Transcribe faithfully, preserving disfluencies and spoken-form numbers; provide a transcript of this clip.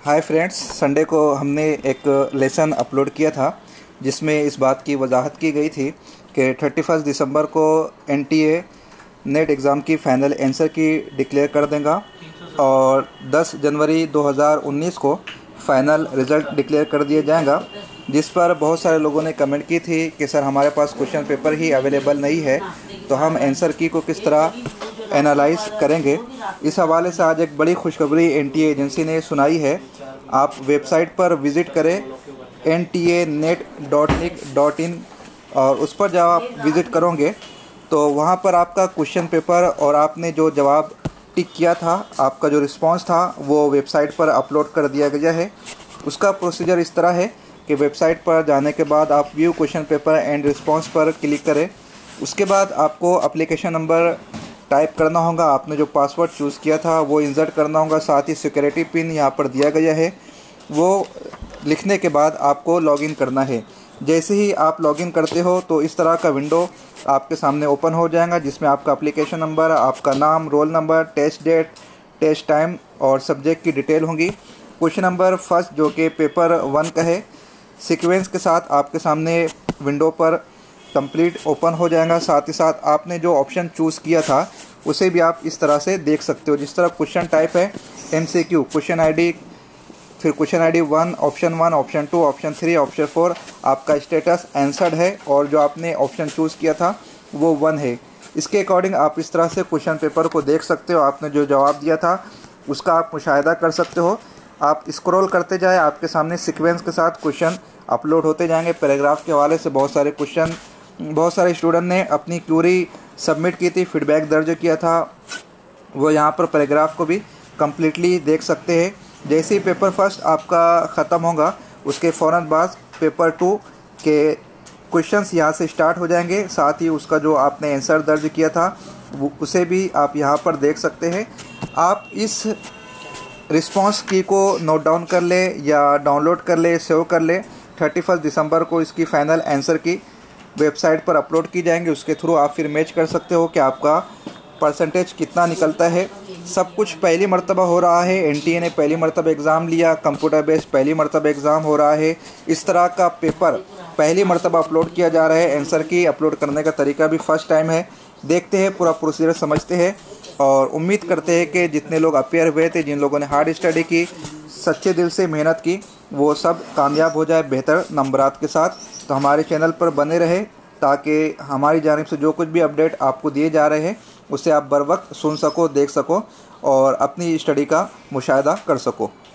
Hi friends, Sunday को हमने एक लेसन अपलोड किया था जिसमें इस बात की वजाहत की गई थी कि थर्टी फर्स्ट दिसंबर को एनटीए नेट एग्ज़ाम की फ़ाइनल आंसर की डिक्लेयर कर देगा और दस जनवरी दो हज़ार उन्नीस को फ़ाइनल रिज़ल्ट डिक्लेयर कर दिया जाएगा। जिस पर बहुत सारे लोगों ने कमेंट की थी कि सर हमारे पास क्वेश्चन पेपर ही अवेलेबल नहीं है, तो हम आंसर की को किस तरह एनालाइज करेंगे। इस हवाले से आज एक बड़ी खुशखबरी एनटीए एजेंसी ने सुनाई है। आप वेबसाइट पर विज़िट करें N T A net dot nic dot in और उस पर जब आप विज़िट करोगे तो वहाँ पर आपका क्वेश्चन पेपर और आपने जो जवाब टिक किया था, आपका जो रिस्पांस था वो वेबसाइट पर अपलोड कर दिया गया है। उसका प्रोसीजर इस तरह है कि वेबसाइट पर जाने के बाद आप view question paper and response पर क्लिक करें। उसके बाद आपको एप्लीकेशन नंबर टाइप करना होगा, आपने जो पासवर्ड चूज़ किया था वो इंसर्ट करना होगा, साथ ही सिक्योरिटी पिन यहाँ पर दिया गया है वो लिखने के बाद आपको लॉगिन करना है। जैसे ही आप लॉगिन करते हो तो इस तरह का विंडो आपके सामने ओपन हो जाएगा जिसमें आपका एप्लीकेशन नंबर, आपका नाम, roll number, test date, test time और सब्जेक्ट की डिटेल होंगी। क्वेश्चन नंबर फर्स्ट जो कि पेपर वन का है, सीक्वेंस के साथ आपके सामने विंडो पर कंप्लीट ओपन हो जाएगा। साथ ही साथ आपने जो ऑप्शन चूज़ किया था उसे भी आप इस तरह से देख सकते हो। जिस तरह क्वेश्चन टाइप है एमसीक्यू, क्वेश्चन आईडी, फिर question ID one, option one, option two, option three, option four, आपका स्टेटस आंसर्ड है और जो आपने ऑप्शन चूज़ किया था वो वन है। इसके अकॉर्डिंग आप इस तरह से क्वेश्चन पेपर को देख सकते हो। आपने जो जवाब दिया था उसका आप मुशाहिदा कर सकते हो। आप स्क्रॉल करते जाए, आपके सामने सीक्वेंस के साथ क्वेश्चन अपलोड होते जाएंगे। पैराग्राफ के हवाले से बहुत सारे क्वेश्चन, बहुत सारे स्टूडेंट ने अपनी क्यूरी सबमिट की थी, फीडबैक दर्ज किया था, वो यहाँ पर पैराग्राफ को भी कम्प्लीटली देख सकते हैं। जैसे ही पेपर फर्स्ट आपका ख़त्म होगा उसके फ़ौरन बाद पेपर टू के क्वेश्चंस यहाँ से स्टार्ट हो जाएंगे। साथ ही उसका जो आपने आंसर दर्ज किया था वो उसे भी आप यहाँ पर देख सकते हैं। आप इस रिस्पांस की को नोट डाउन कर ले या डाउनलोड कर ले, सेव कर ले। थर्टी फर्स्ट दिसंबर को इसकी फ़ाइनल आंसर की वेबसाइट पर अपलोड की जाएंगे। उसके थ्रू आप फिर मैच कर सकते हो कि आपका परसेंटेज कितना निकलता है। सब कुछ पहली मर्तबा हो रहा है, एनटीए ने पहली मर्तबा एग्ज़ाम लिया, कंप्यूटर बेस्ड पहली मर्तबा एग्ज़ाम हो रहा है। इस तरह का पेपर पहली मर्तबा अपलोड किया जा रहा है। आंसर की अपलोड करने का तरीका भी फर्स्ट टाइम है। देखते हैं, पूरा प्रोसीजर समझते हैं और उम्मीद करते हैं कि जितने लोग अपेयर हुए थे, जिन लोगों ने हार्ड स्टडी की, सच्चे दिल से मेहनत की, वो सब कामयाब हो जाए बेहतर नंबरात के साथ। तो हमारे चैनल पर बने रहे ताकि हमारी जानिब से जो कुछ भी अपडेट आपको दिए जा रहे हैं उसे आप बर वक्त सुन सको, देख सको और अपनी स्टडी का मुशाहिदा कर सको।